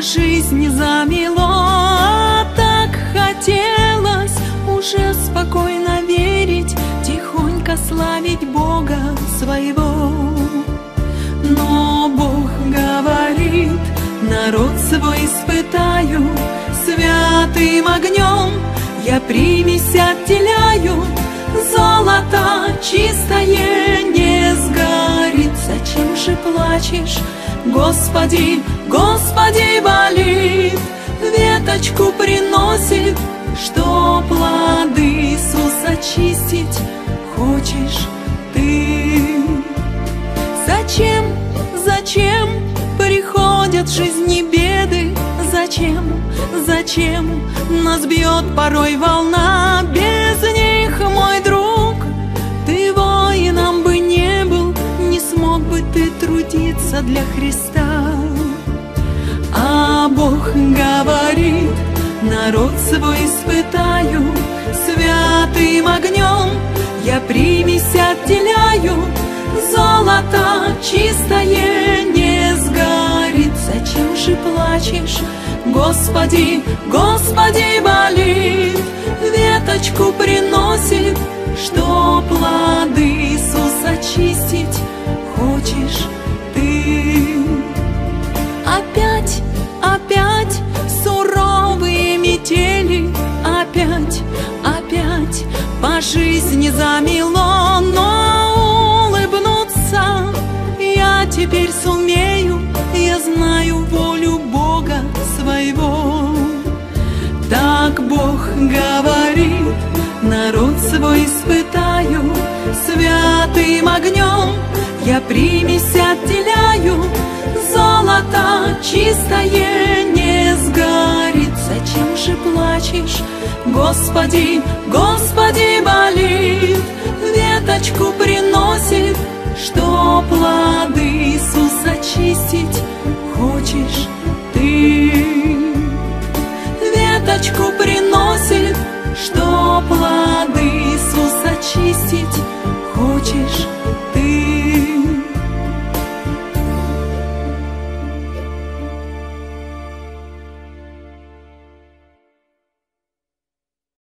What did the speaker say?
жизнь замело, так хотелось уже спокойно верить, тихонько славить Бога своего. Но Бог говорит: народ свой испытаю, святым огнем я примесь отделяю. Золото чистое не сгорит. Зачем же плачешь, Господи, Господи, болит? Веточку приносит, что плоды Иисуса чистить хочешь ты. Зачем, зачем приходят в жизни беды? Зачем, зачем нас бьет порой волна? Без них, мой друг, ты воином бы не был, не смог бы ты трудиться для Христа. А Бог говорит: народ свой испытаю, святым огнем я примесь отделяю. Золото чистое не сгорит. Зачем же плачешь, Господи, Господи, болит? Веточку приносит, что плоды Иисуса чистить хочешь ты. Опять, опять суровые метели, опять, опять по жизни замело, но улыбнуться я теперь сумею, я знаю волю Бога своего. Так Бог говорит: народ свой испытаю, святым огнем я примесь отделяю. Золото чистое не сгорит. Зачем же плачешь, Господи, Господи, болит? Веточку приносит, что плоды Иисуса чистить хочешь ты. Веточку приносит,